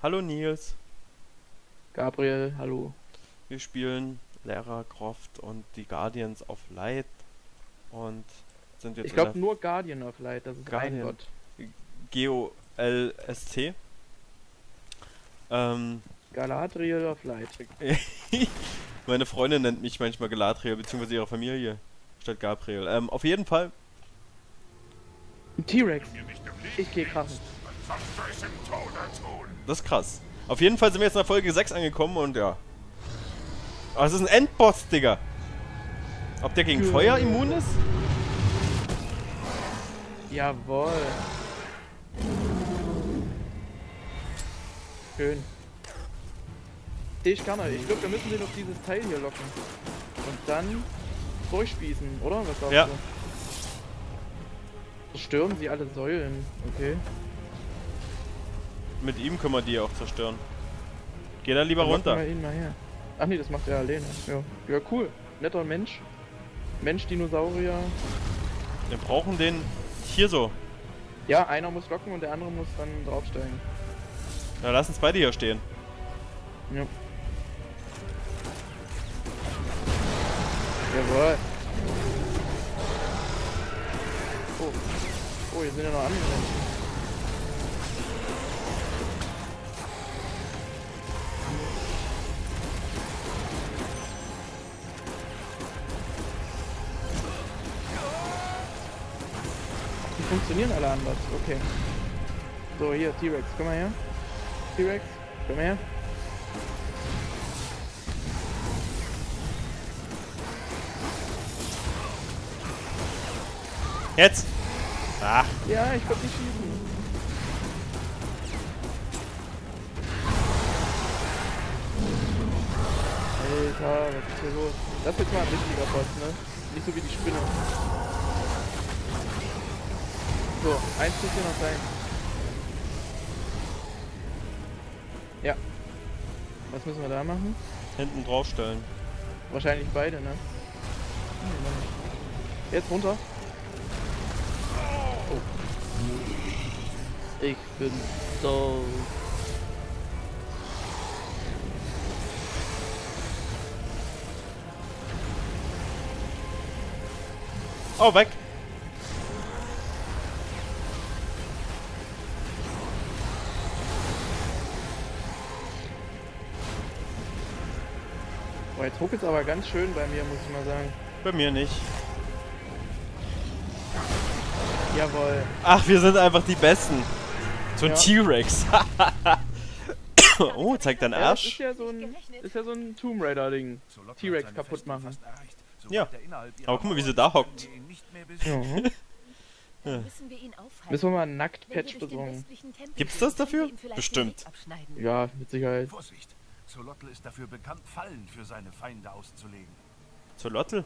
Hallo Nils, Gabriel, hallo. wir spielen Lara Croft und die Guardians of Light und sind jetzt Ich in der glaube nur Guardian of Light, das ist ein Guardian Gott. GOLST. Ähm, Galadriel of Light. Meine Freundin nennt mich manchmal Galadriel, beziehungsweise ihre Familie, statt Gabriel. Auf jeden Fall, Ein T-Rex. Ich geh krachen. das ist krass. Auf jeden Fall sind wir jetzt nach Folge 6 angekommen und ja. Aber es ist ein Endboss, Digga. Ob der gegen Feuer immun ist? Jawohl. Schön. Ich kann er. Ich glaube, wir müssen den auf dieses Teil hier locken. Und dann durchspießen, oder? Was sagst Ja. du? Zerstören sie alle Säulen. Okay. Mit ihm können wir die auch zerstören. Geh da lieber Dann locken runter. wir ihn mal her. Ach nee, das macht er alleine. Ja. Ja, cool. Netter Mensch. Mensch-Dinosaurier. Wir brauchen den hier so. Ja, einer muss locken und der andere muss dann draufsteigen. Na, lass uns beide hier stehen. Ja. Jawohl. Oh. Oh, hier sind ja noch andere Menschen. Die funktionieren alle anders. Okay. So, hier, T-Rex, komm mal her. T-Rex, komm her. Jetzt! Ah, Ja, ich konnte nicht schießen. Alter, was ist hier los? Das ist jetzt mal ein richtiger Boss, ne? Nicht so wie die Spinne. So, eins muss hier noch sein. Ja. Was müssen wir da machen? hinten draufstellen. Wahrscheinlich beide, ne? Jetzt runter. Oh. Ich bin so. Oh, weg! Boah, jetzt ruckelt's aber ganz schön bei mir, muss ich mal sagen. Bei mir nicht. Jawohl. Ach, wir sind einfach die Besten. So ein Ja. T-Rex. Oh, zeigt dein Ja, das Arsch. ist ja so ein Tomb Raider-Ding. T-Rex kaputt machen. Ja. Aber guck mal, wie sie da hockt. Ja. Müssen wir ihn aufhalten. Müssen wir mal einen Wenn wir Nackt-Patch durch den besorgen. westlichen Tempel Gibt's das gehen, können wir dafür? ihn vielleicht Bestimmt. direkt abschneiden. Ja, mit Sicherheit. Vorsicht! Zolotl ist dafür bekannt, Fallen für seine Feinde auszulegen. Zur Lottel.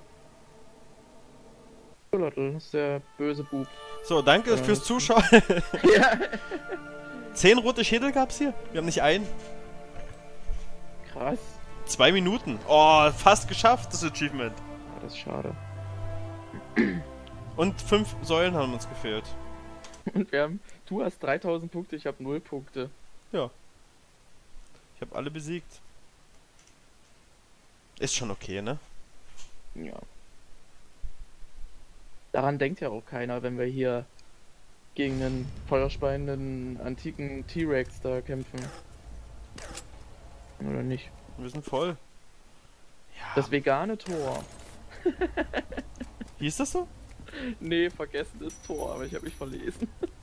Xolotl, das ist der böse Bub. So, danke fürs Zuschauen. Ja. 10 rote Schädel gab's hier. Wir haben nicht einen. Krass. 2 Minuten. Oh, fast geschafft, das Achievement. Ah, das ist schade. Und 5 Säulen haben uns gefehlt. Und du hast 3000 Punkte, ich habe 0 Punkte. Ja. Ich habe alle besiegt. Ist schon okay, ne? Ja. Daran denkt ja auch keiner, wenn wir hier gegen einen feuerspeienden antiken T-Rex da kämpfen. Oder nicht? Wir sind voll. Ja. Das vegane Tor. Hieß das so? Nee, vergessen ist Tor, aber ich habe mich verlesen.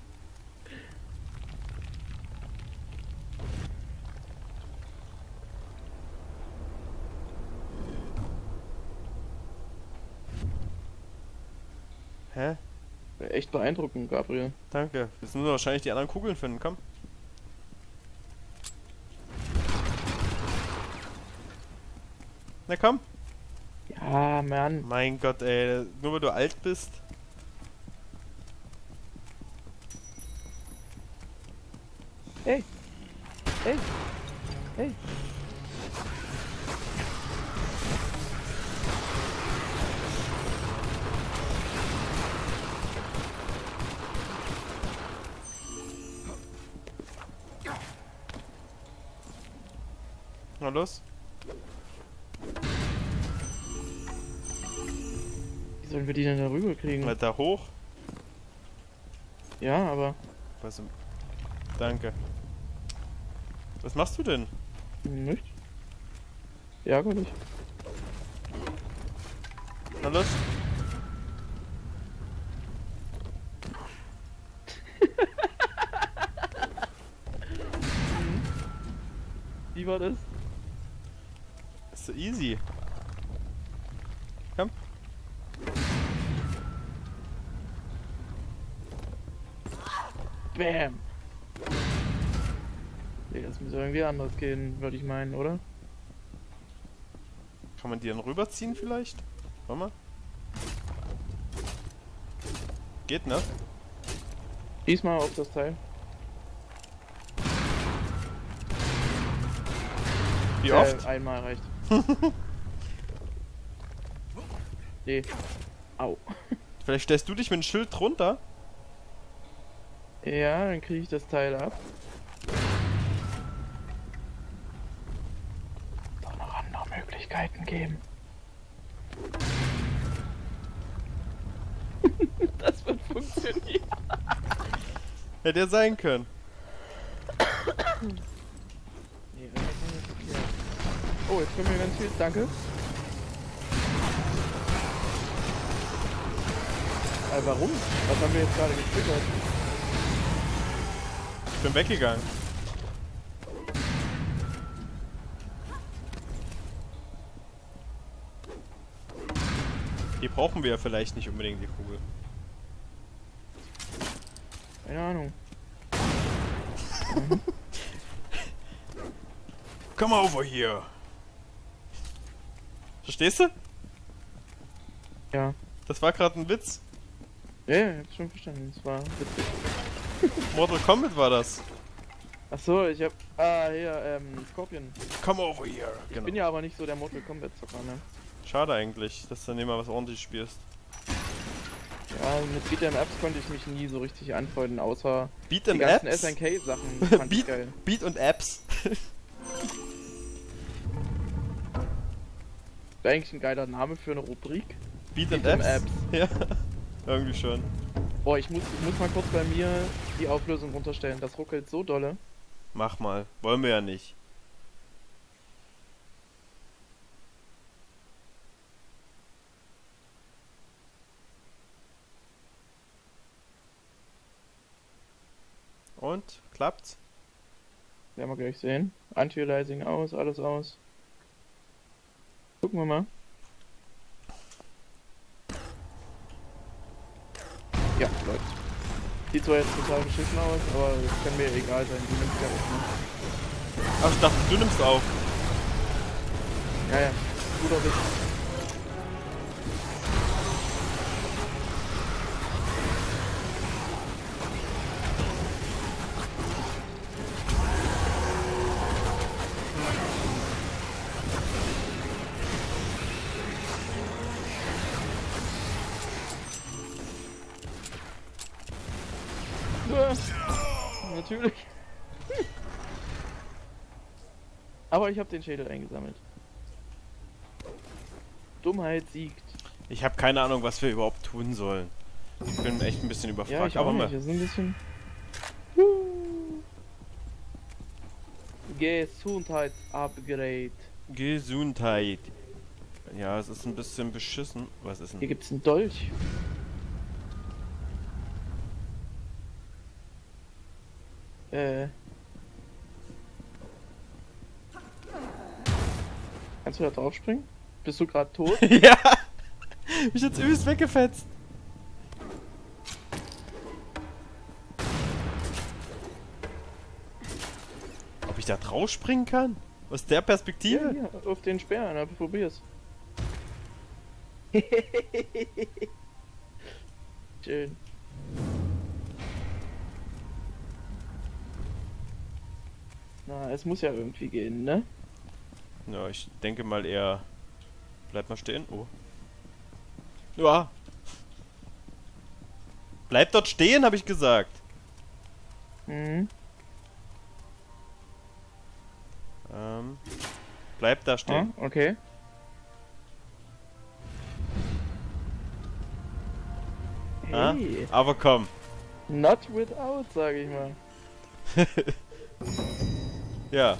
Hä? Echt beeindruckend, Gabriel. Danke. Jetzt müssen wir wahrscheinlich die anderen Kugeln finden. Komm. Na komm. Ja, Mann. Mein Gott, ey. Nur weil du alt bist. Hey. Hey. Hey. Na los. Wie sollen wir die denn da rüber kriegen? Weiter hoch. Ja, aber Was im... Danke. Was machst du denn? nicht. Ärgerlich. Na los. Wie war das? Ist so easy. Komm. Bam! Nee, das muss irgendwie anders gehen, würde ich meinen, oder? Kann man die dann rüberziehen vielleicht? Warte mal. Geht, ne? Diesmal auf das Teil. Wie oft? Einmal reicht. Nee. Au. Vielleicht stellst du dich mit dem Schild drunter? Ja, dann kriege ich das Teil ab. Doch noch andere Möglichkeiten geben. Das wird funktionieren. Hätte ja sein können. Nee, das ist nicht verkehrt. Oh, jetzt können wir ganz viel. Danke. Warum? Was haben wir jetzt gerade getriggert? Ich bin weggegangen. Die brauchen wir ja vielleicht nicht unbedingt, die Kugel. Keine Ahnung. Come over here. Verstehst du? Ja. Das war gerade ein Witz. Ja, ich hab's schon verstanden. Das war witzig. Mortal Kombat war das. Achso, ich hab. Hier, Scorpion. Come over here. Ich bin ja aber nicht so der Mortal Kombat Zocker, ne? Schade eigentlich, dass du nicht mal was ordentlich spielst. Ja, mit Beat'em Ups konnte ich mich nie so richtig anfreunden, außer Beat'em die ganzen Apps? SNK-Sachen fand ich geil. Beat und Apps. Wäre eigentlich ein geiler Name für eine Rubrik. Beat and Beat'em Apps. Ja, irgendwie schon. Boah, ich muss mal kurz bei mir die Auflösung runterstellen. Das ruckelt so dolle. Mach mal. Wollen wir ja nicht. Und? Klappt's? Werden wir gleich sehen. Anti-Aliasing aus, alles aus. Gucken wir mal. Ja, läuft. Sieht zwar jetzt total beschissen aus, aber das kann mir egal sein. Die nimmt ja auch, ne? Ach, ich dachte, du nimmst auf. Ja, ja. Guter Witz. Natürlich. Aber ich habe den Schädel eingesammelt. Dummheit siegt. Ich habe keine Ahnung, was wir überhaupt tun sollen. Ich bin echt ein bisschen überfragt. Ja, ich auch aber nicht. Wir sind ein bisschen... Gesundheitsupgrade. Gesundheit. Ja, es ist ein bisschen beschissen. Was ist Hier denn? gibt's einen Dolch. Kannst du da drauf springen? Bist du gerade tot? Ja! Mich jetzt übelst weggefetzt. Ob ich da drauf springen kann? Aus der Perspektive? Ja, hier, auf den Speer, na, probier's. Schön. Na, es muss ja irgendwie gehen, ne? Ja, ich denke mal eher... Bleib mal stehen. Oh. Ja. Bleib dort stehen, habe ich gesagt. Mhm. Bleib da stehen. Ah, okay. Hey, Aber komm. not without, sag ich mal. Ja.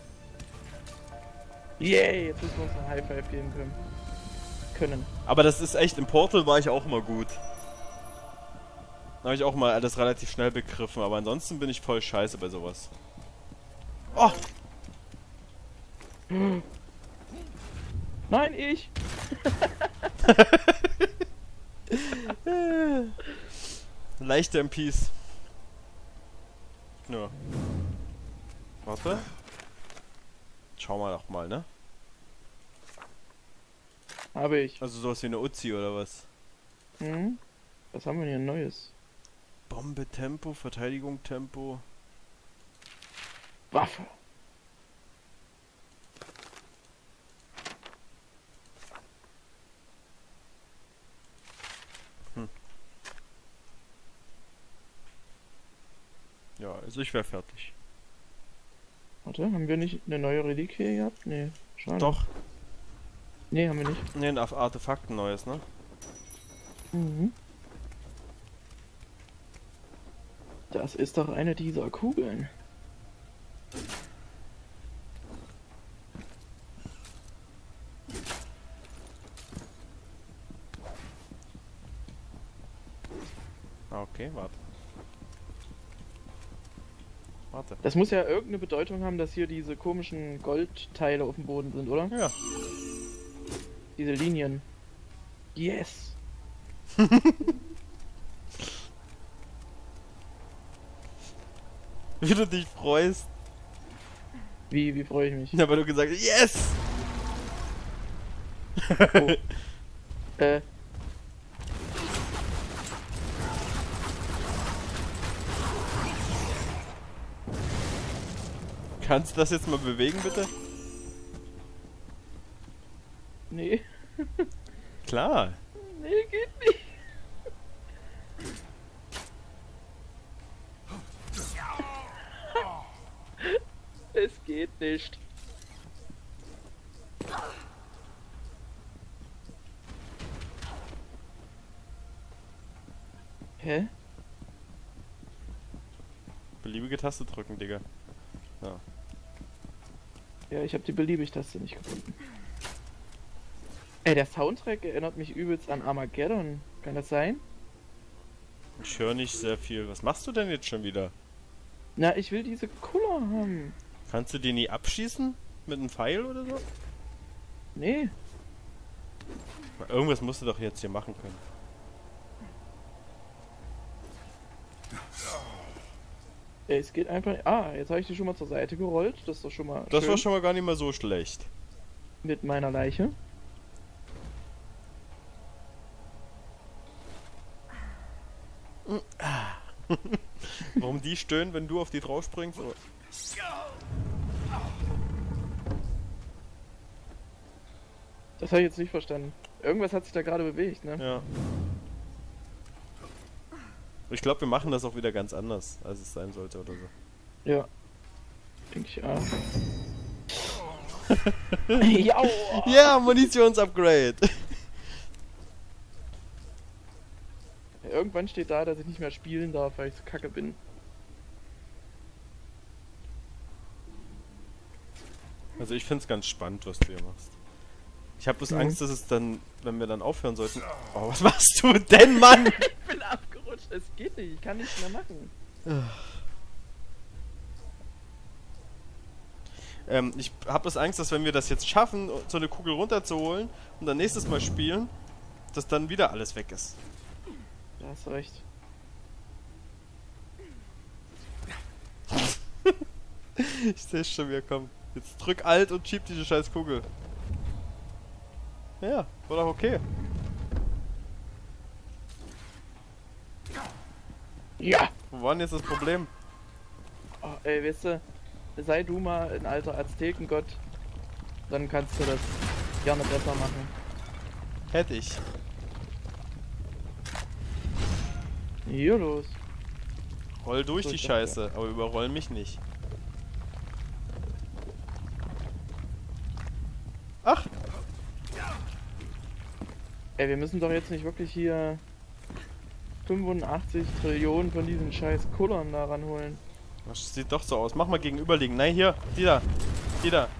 Yay, jetzt müssen wir uns ein High Five geben können. Aber das ist echt, im Portal war ich auch immer gut. Da habe ich auch mal alles relativ schnell begriffen, aber ansonsten bin ich voll scheiße bei sowas. Oh! Nein, ich! Leichte MPs. Ja. Warte. Schauen wir doch mal, ne? Habe ich. Also sowas wie eine Uzi oder was? Hm? Was haben wir denn hier Neues? Bombe, Tempo, Verteidigung, Tempo. Waffe. Ja, also ich wäre fertig. Warte, haben wir nicht eine neue Reliquie gehabt? Nee, schade. Doch. Nee, haben wir nicht. Ne, ein Artefakt neues, ne? Mhm. Das ist doch eine dieser Kugeln. Okay, warte. Warte. Das muss ja irgendeine Bedeutung haben, dass hier diese komischen Goldteile auf dem Boden sind, oder? Ja. Diese Linien. Yes! Wie du dich freust. Wie freue ich mich? Ja, weil du gesagt hast, yes! Oh. Kannst du das jetzt mal bewegen, bitte? Nee. Klar. Nee, geht nicht. Es geht nicht. Hä? Beliebige Taste drücken, Digga. Ja. Ja, ich habe die Beliebig-Taste nicht gefunden. Ey, der Soundtrack erinnert mich übelst an Armageddon. Kann das sein? Ich höre nicht sehr viel. Was machst du denn jetzt schon wieder? Na, ich will diese Cola haben. Kannst du die nie abschießen? Mit einem Pfeil oder so? Nee. Irgendwas musst du doch jetzt hier machen können. Ey, es geht einfach... Ah, jetzt habe ich die schon mal zur Seite gerollt. Das ist doch schon mal Das schön. war schon mal gar nicht mal so schlecht. Mit meiner Leiche. Warum die stöhnen, wenn du auf die drauf springst? Oh. Das habe ich jetzt nicht verstanden. Irgendwas hat sich da gerade bewegt, ne? Ja. Ich glaube, wir machen das auch wieder ganz anders, als es sein sollte oder so. Ja. Denke ich auch. Ja! Ja, Munitionsupgrade! Irgendwann steht da, dass ich nicht mehr spielen darf, weil ich so kacke bin. Also ich find's ganz spannend, was du hier machst. Ich habe bloß Angst, dass es dann, wenn wir dann aufhören sollten... Oh, was machst du denn, Mann? Ich bin abgerutscht, es geht nicht, ich kann nichts mehr machen. Ich habe bloß Angst, dass wenn wir das jetzt schaffen, so eine Kugel runterzuholen und dann nächstes Mal spielen, dass dann wieder alles weg ist. Da hast du recht. Ich sehe schon wieder, komm. Jetzt drück Alt und schieb diese scheiß Kugel. Ja, war doch okay. Ja! Wo war denn jetzt das Problem? Oh, ey, weißt du, sei du mal ein alter Aztekengott, dann kannst du das gerne besser machen. Hätte ich. Hier los. Roll durch So, die ich Scheiße, aber überroll mich nicht. Ach, Ey, wir müssen doch jetzt nicht wirklich hier 85 Trillionen von diesen scheiß Kullern da ranholen. das sieht doch so aus. Mach mal gegenüberliegen. Nein, hier, die da. Die da.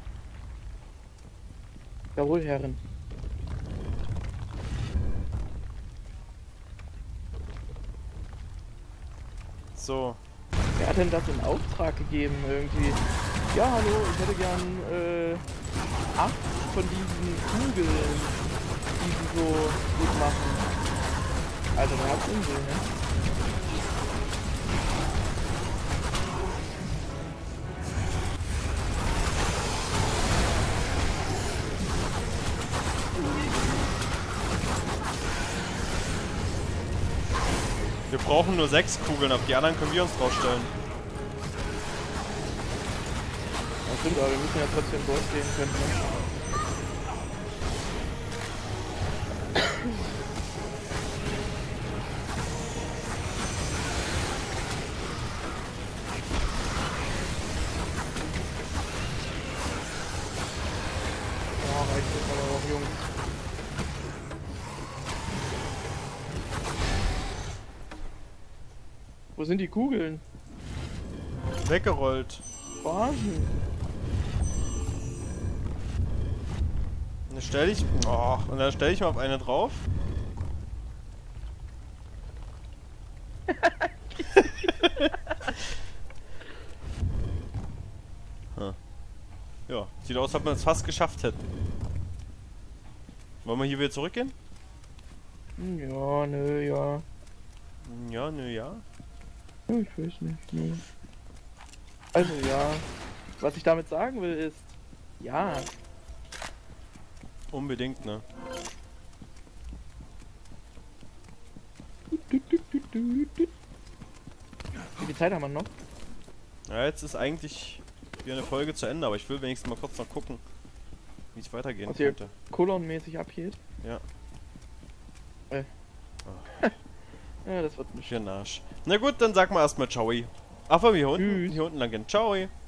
Jawohl, Herren. So. Wer hat denn das in Auftrag gegeben irgendwie? Ja, hallo, ich hätte gern 8 von diesen Kugeln, die sie so gut machen. Alter, der hat's Insel, ne? Wir brauchen nur 6 Kugeln, auf die anderen können wir uns draufstellen. Das stimmt, aber wir müssen ja trotzdem durchgehen können, ne? Oh, reicht jetzt aber auch, Jungs. Wo sind die Kugeln? Weggerollt. Verarschen. Und dann stell ich. Oh, und dann stell ich mal auf eine drauf. Hm. Ja, sieht aus, als ob wir es fast geschafft hätten. Wollen wir hier wieder zurückgehen? Ja, nö, ja. Ja, nö, ja. Ich weiß nicht, nö. Also ja. Was ich damit sagen will ist, ja. Unbedingt, ne? Wie viel Zeit haben wir noch? Ja, jetzt ist eigentlich wieder eine Folge zu Ende, aber ich will wenigstens mal kurz noch gucken, wie es weitergehen Was hier könnte. kolonmäßig abgeht? Ja. Ja, das wird nicht. Für den Arsch. Na gut, dann sag mal erstmal Ciao. Ach, wir hier unten, Tschüss. hier unten lang gehen. Ciao.